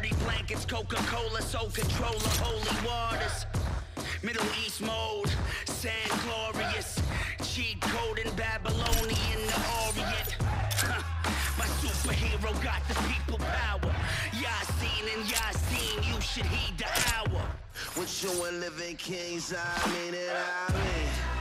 dirty blankets, Coca-Cola, soul controller, holy waters. Middle East mode, sand glorious. Cheat code in Babylonian, the Orient. My superhero got the people power. Yasin and Yasin, you should heed the hour. With you and living kings, I mean it, I mean.